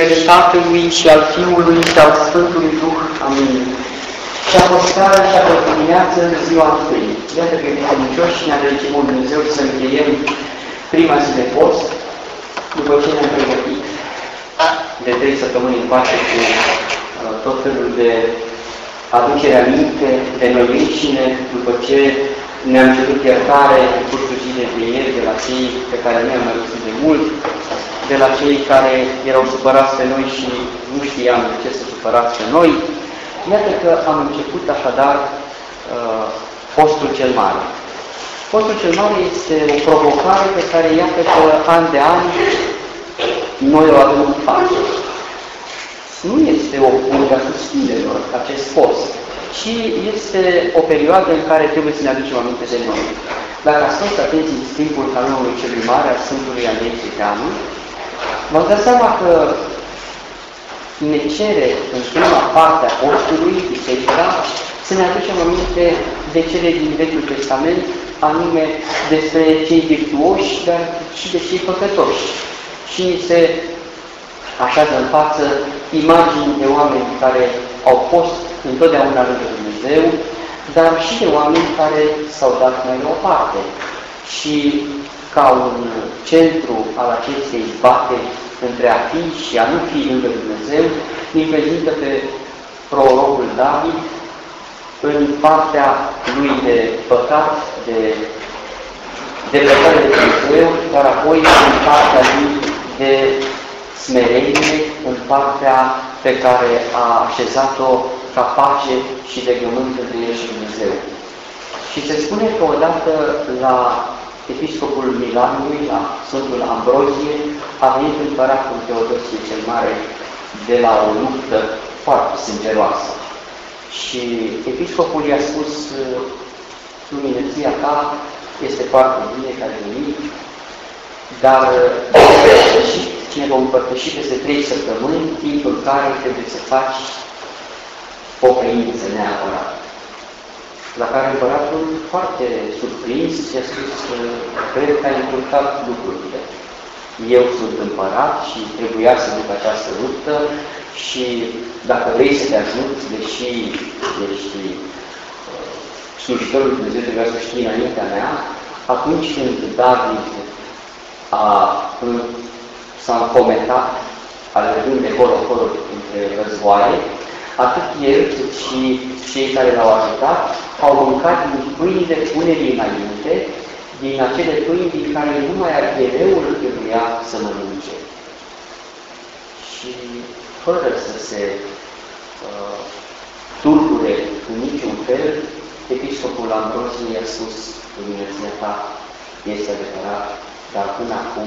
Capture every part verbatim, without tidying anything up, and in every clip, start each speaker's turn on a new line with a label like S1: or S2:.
S1: numele Tatălui și al Fiului și al Sfântului Duh. Amin. Și a fost seara și a fost dimineață în ziua întâi. Iată că credincioși ne-a reușit mult Dumnezeu să încheiem prima zi de post, după ce ne-am pregătit de trei săptămâni încoace cu uh, tot felul de aducere aminte de noi înșine, după ce ne-am cerut iertare în cursul zilei de ieri de la cei pe care nu i-am mai văzut de mult, de la cei care erau supărați pe noi și nu știam de ce să supărați pe noi. Iată că am început așadar uh, postul cel mare. Postul cel mare este o provocare pe care iată că an de an noi o avem în față. Nu este o purgă a susținelor acest post, ci este o perioadă în care trebuie să ne aducem aminte de noi. Dacă ați fost atenți în timpul canonului celui mare al Sfântului Andrei Chiteanu, v-am dat seama că ne cere în prima parte a postului, biserica, să ne aducem aminte de cele din Vechiul Testament, anume despre cei virtuoși, dar și de cei păcătoși. Și se așează în față imagini de oameni care au fost întotdeauna lângă Dumnezeu, dar și de oameni care s-au dat mai la o parte. Și ca un centru al acestei zbateri între a fi și a nu fi lângă Dumnezeu, îi prezintă pe prorocul David în partea lui de păcat, de depărtare de Dumnezeu, dar apoi în partea lui de smerenie, în partea pe care a așezat-o ca pace și legământ între el și Dumnezeu. Și se spune că odată la episcopul Milanului, la Sfântul Ambrozie, a venit împăratul Teodosie cel Mare de la o luptă foarte sângeroasă. Și episcopul i-a spus: luminăția ta este foarte bine că ai venit, dar cine vom împărtăși peste trei săptămâni, timpul care trebuie să faci pocăință neapărat. La care împăratul, foarte surprins, i-a spus: cred că ai încurcat lucrurile. Eu sunt împărat și trebuia să duc această luptă și dacă vrei să te ajut, deși ești slujitorul lui Dumnezeu, trebuia să știi înaintea mea, atunci când David s-a înfometat, alergând de colo-colo între războaie, atât el cât și cei care l-au ajutat au mâncat din pâinile punerii înainte, din acele pâini din care numai arhiereul trebuia să mănânce. Și fără să se uh, tulbure în niciun fel, episcopul Ambrozie i-a spus: luminăția ta este adevărat, dar până acum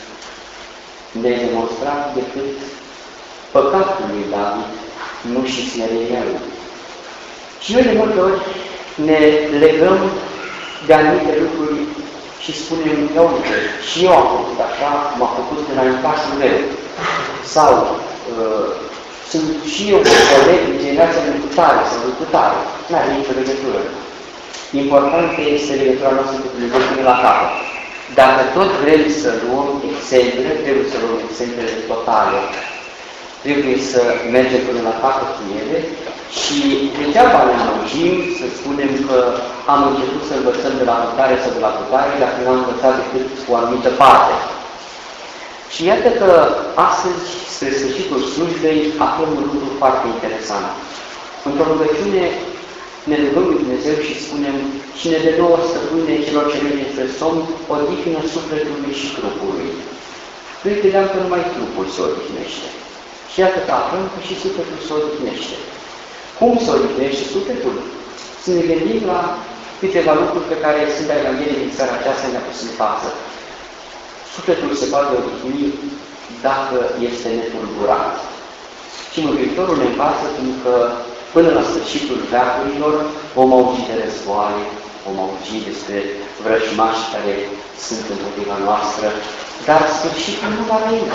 S1: ne-ai demonstrat decât păcatul lui David, nu și smerenia lui. Și noi de multe ori ne legăm de anumite lucruri și spunem: ia uite, și eu am făcut așa, m-a făcut înaintașul meu. Sau uh, sunt și eu coleg din generația lui tare sau lui tare. N-are nicio legătură. Importantă este legătura noastră cu Dumnezeu până la capăt. Dacă tot vrem să luăm exemple, trebuie să luăm exemple totale. Trebuie să mergem până la capăt cu ele și degeaba ne amăgim să spunem că am început să învățăm de la putare sau de la putare, dacă nu am învățat decât o anumită parte. Și iată că astăzi, spre sfârșitul slujbei, aflăm un lucru foarte interesant. Într-o rugăciune ne rugăm lui Dumnezeu și spunem: și ne dă nouă stăpâne celor ce merge spre somn, odihnă sufletului și trupului. Noi credeam că numai trupul se odihnește. Și iată că aflăm că și sufletul se odihnește. Cum se odihnește sufletul? Să ne gândim la câteva lucruri pe care Sfânta Evanghelie din seara aceasta ne-a pus în față. Sufletul se poate odihni dacă este netulburat. Și Mântuitorul ne învață că până la sfârșitul veacurilor vom auzi de războaie, vom auzi despre vrăjmași care sunt împotriva noastră, dar sfârșitul nu va veni.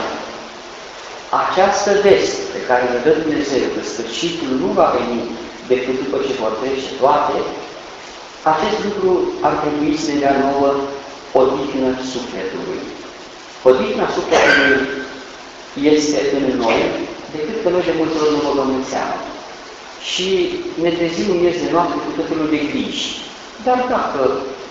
S1: Această veste pe care ne dă Dumnezeu, că sfârșitul nu va veni decât după ce vor trece toate, acest lucru ar trebui să ne dea nouă odihnă sufletului. Odihna sufletului este în noi, decât că noi de multe ori nu o luăm în seamă. Și ne trezim în miez de noapte cu tot felul de griji. Dar dacă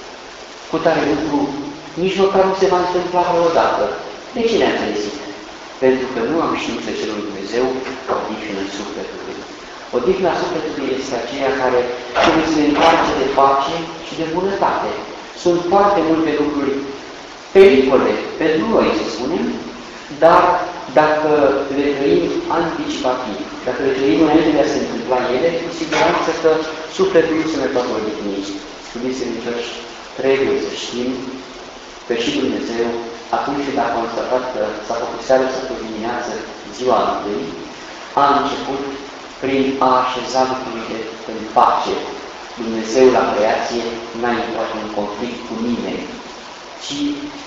S1: cu tare lucru nici măcar nu se va întâmpla vreodată, de ce ne-am trezit? Pentru că nu am știut să cerem lui Dumnezeu odihnă sufletului. Odihna sufletului este aceea care trebuie să ne întoarce de pace și de bunătate. Sunt foarte multe lucruri pericole pentru noi, să spunem, dar dacă le trăim anticipativ, dacă le trăim înainte de a se întâmpla ele, cu siguranță că sufletul nu se mai poate odihni. Iubiți credincioși, trebuie să știm că și Dumnezeu, atunci când a constatat că s-a făcut seară sau dimineață, ziua întâi, a început prin a așeza lucrurile în pace. Dumnezeu la creație n-a intrat în conflict cu nimeni, ci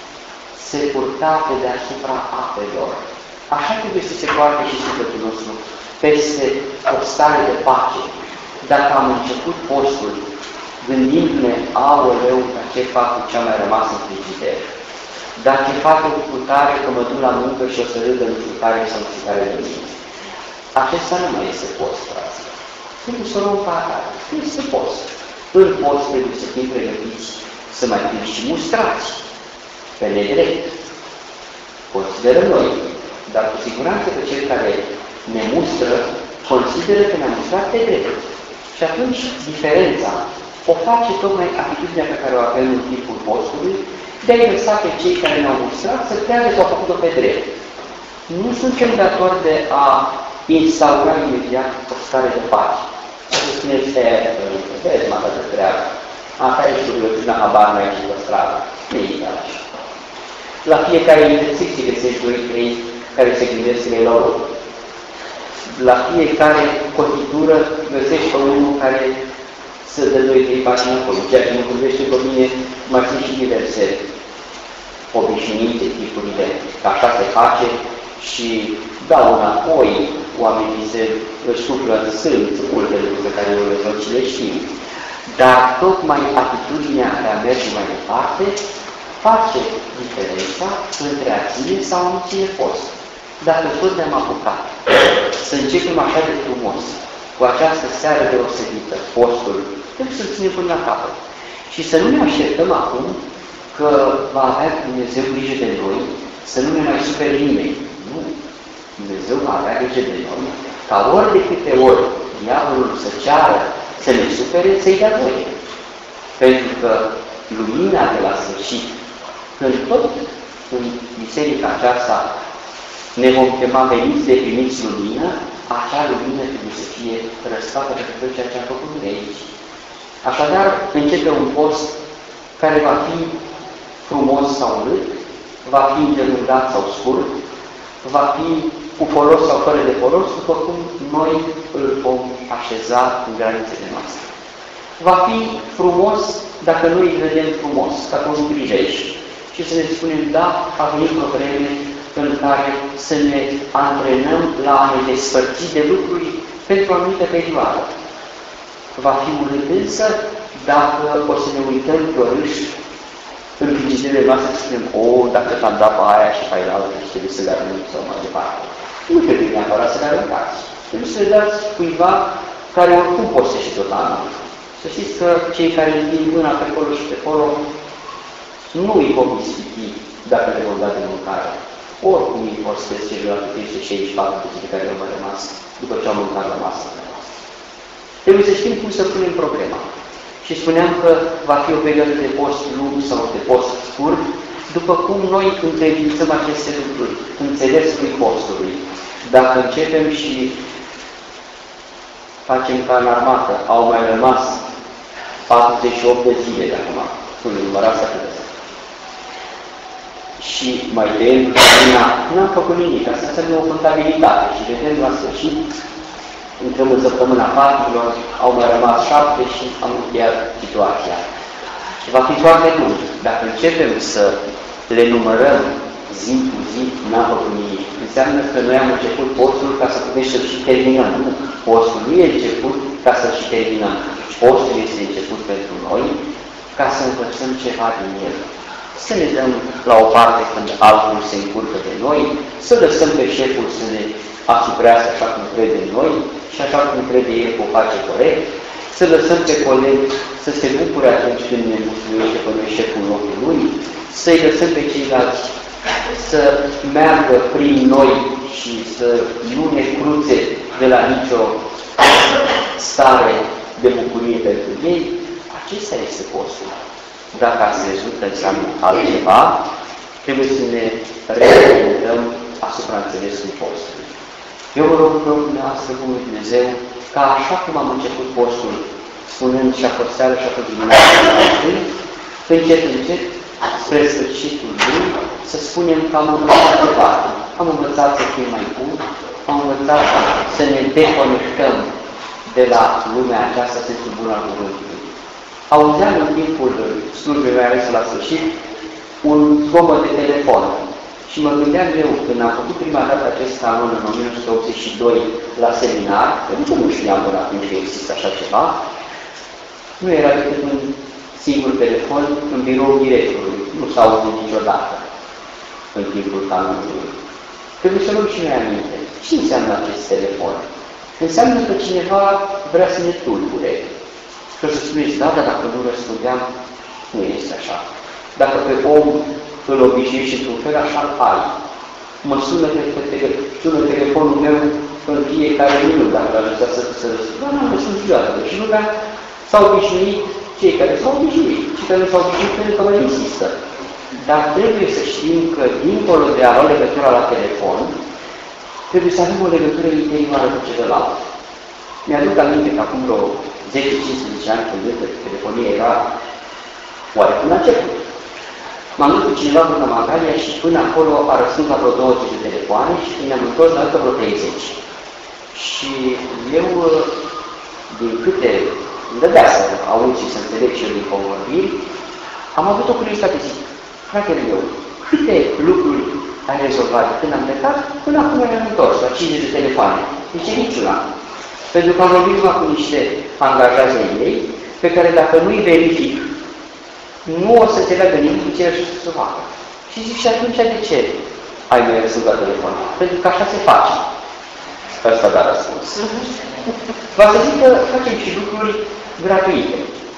S1: se purta pe deasupra apelor. Așa trebuie să se poarte și sufletul nostru, peste o stare de pace. Dacă am început postul, gândindu-ne, aoleu, la ce fac cu ce-a mai rămas în frigider, dar ce fac cu tare că mă duc la muncă și o să râdă nu știu care sau nu știu care de mine. Acesta nu mai este post, frații. Trebuie să o luăm pe atare. Este post. În post trebuie să fim pregătiți să mai fim și mustrați pe nedrept. Consideră noi, dar cu siguranță că cel care ne mustră consideră că ne-a mustrat pe drept. Și atunci diferența o face tocmai atitudinea pe care o avem în timpul postului, de a-i lăsa pe cei care ne-au mustrat să creadă că au făcut-o pe drept. Nu suntem datori de a instaura imediat o stare de pace. Să spuneți, vezi, mă de treabă. Asta e curiozitatea, habar mai aici pe stradă. Nu e chiar așa. La fiecare intersecție găsești doi, trei care se gândesc la lor. La fiecare cotitură găsești pe unul care să dă doi, trei pași înapoi. Ceea ce mă gândește pe mine, mai sunt și diverse obișnuite, tipurile, că așa se face și dau înapoi, oamenii se își suflă în sân, multe lucruri pe care eu le văd și le știu. Dar tocmai atitudinea de a merge mai departe face diferența între a ține sau nu ține post. Dacă tot ne-am apucat să începem așa de frumos, cu această seară deosebită, postul, trebuie să-l ținem până la capăt. Și să nu ne așteptăm acum că va avea Dumnezeu grijă de noi, să nu ne mai supere nimeni. Nu. Dumnezeu va avea grijă de noi, ca ori de câte ori diavolul să ceară să ne supere, să-i dea voie. Pentru că lumina de la sfârșit, când tot în biserica aceasta ne vom chema veniți de primiți lumină, acea lumină trebuie să fie răsfată pentru tot ceea ce am făcut de aici. Așadar, începe un post care va fi frumos sau urât, va fi îndelungat sau scurt, va fi cu folos sau fără de folos, după cum noi îl vom așeza în granițele noastre. Va fi frumos dacă noi îl vedem frumos, ca pe un prilej, și să ne spunem, da, a venit o vreme în care să ne antrenăm la a ne despărți de lucruri pentru o anumită perioadă. Va fi urât însă dacă o să ne uităm glorâși în frigidele noastre să spunem, o, dacă t-am dat pe aia și pe aia altă și trebuie să le arunc sau mai departe. Nu trebuie neapărat să le aruncați. Trebuie să le dați cuiva care oricum postește tot anul. Să știți că cei care îi mâna pe acolo și pe acolo nu îi vom ispiti dacă le vom da de mâncare. Oricum îi postez celelalte trei sute șaizeci și patru de zile care au mai rămas după ce au mâncat la masă. Trebuie să știm cum să punem problema. Și spuneam că va fi o perioadă de post lung sau de post scurt, după cum noi întrebițăm aceste lucruri, înțelesul postului. Dacă începem și facem ca în armată, au mai rămas patruzeci și opt de zile de acum, sunt numărați atât de și mai tăiem lumina, n-am făcut nimic, asta înseamnă o contabilitate și vedem la sfârșit, intrăm în săptămâna patru, au mai rămas șapte și am încheiat situația. Și va fi foarte bun. Dacă începem să le numărăm zi cu zi, n-am făcut nimic. Înseamnă că noi am început postul ca să putem să-l și terminăm. Nu, postul nu e început ca să-l și terminăm. Postul este început pentru noi ca să învățăm ceva din el. să ne dăm la o parte când altul se încurcă de noi, să lăsăm pe șeful să ne asuprească așa cum crede noi și așa cum crede el că o face corect, să lăsăm pe colegi să se bucure atunci când ne mulțumește pe noi șeful locul lui, să-i lăsăm pe ceilalți să meargă prin noi și să nu ne cruțe de la nicio stare de bucurie pentru ei. Acesta este postul. Dacă ați văzut că înseamnă altceva, trebuie să ne reorientăm asupra înțelesului postului. Eu vă rog, rog dumneavoastră, Bunul Dumnezeu, ca așa cum am început postul, spunând și a fost seară și a fost dimineața, încet, încet, spre sfârșitul lui, să spunem că am învățat ceva. Am învățat să fim mai buni, am învățat să ne deconectăm de la lumea aceasta, sensul bun al cuvântului. Auzeam în timpul slujbei mele ales la sfârșit un zgomot de telefon și mă gândeam eu, când am făcut prima dată acest canon în o mie nouă sute optzeci și doi la seminar, pentru că nu știam până atunci că există așa ceva, nu era decât un singur telefon în biroul directorului, nu s-a auzit niciodată în timpul canonului. Trebuie să luăm și noi aminte. Ce înseamnă acest telefon? Înseamnă că cineva vrea să ne tulbure. Și o să spuneți, da, dar dacă nu răspundeam, nu este așa. Dacă pe om îl obișnuiești într-un fel, așa-l ai. Mă sună, sună telefonul meu în fiecare minut, dacă l-a lăsat să, să răspund. Da, nu, nu sunt niciodată. Și lumea s-a obișnuit, cei care s-au obișnuit, cei care nu s-au obișnuit, pentru că mai insistă. Dar trebuie să știm că, dincolo de a lua legătura la telefon, trebuie să avem o legătură interioară cu celălalt. Mi-aduc aminte că acum vreo zece cincisprezece ani, când telefonia era oarecum la început. M-am dus cu cineva până la Mangalia și până acolo a răspuns la vreo douăzeci de telefoane și când ne-am întors la altă vreo treizeci. Și eu, din câte îmi dădea să aud și să înțeleg și eu din convorbiri, am avut o curiozitate, zic, fratele meu, câte lucruri ai rezolvat de când am plecat, până acum ne-am întors la cincizeci de telefoane. Zice, niciuna. Pentru că am vorbit numai cu niște angajați de ei, pe care dacă nu-i verific, nu o să înțeleagă nimic cu ceea ce să se facă. Și zic, și atunci de ce ai mai răspuns la telefon? Pentru că așa se face. Ăsta da răspuns. Va să zic că facem și lucruri gratuite,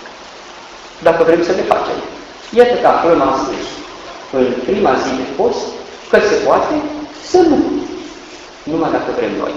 S1: dacă vrem să le facem. Iată că acolo m-am spus, în prima zi de post, că se poate să nu. Numai dacă vrem noi.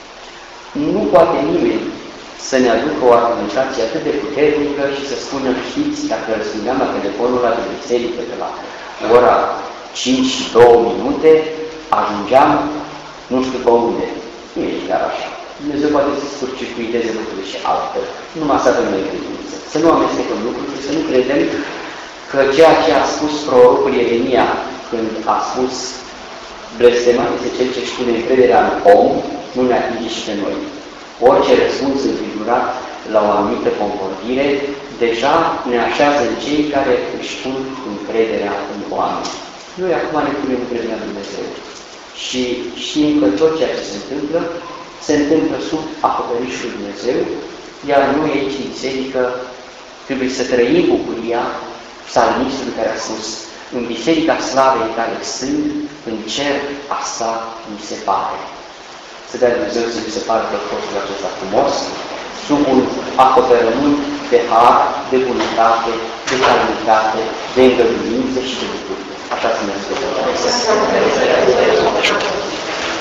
S1: Nu poate nimeni să ne aducă o argumentație atât de puternică și să spună, știți, dacă răspundeam la telefonul ăla de biserică de la ora cinci și două minute, ajungeam nu știu pe unde. Nu e chiar așa. Dumnezeu poate să scurcircuiteze lucrurile și altfel. Numai să avem noi credință. Să nu amestecăm lucrurile, să nu credem că ceea ce a spus prorocul Ieremia când a spus blestemat este cel ce își pune încrederea în om, nu ne atinge și pe noi. Orice răspuns înfigurat la o anumită convorbire, deja ne așează în cei care își pun încrederea în oameni. Noi acum ne punem încrederea în Dumnezeu. Și știm că tot ceea ce se întâmplă, se întâmplă sub acoperișul Dumnezeu, iar noi aici în biserică trebuie să trăim bucuria psalmistul care a spus, în biserica slavei care sunt, în cer, asta mi se pare. Să dea Dumnezeu să mi se pare că postul acesta frumos, sub un acoperământ de har, de bunătate, de calmitate, de îngăduință și de bucurie. Așa să ne spune.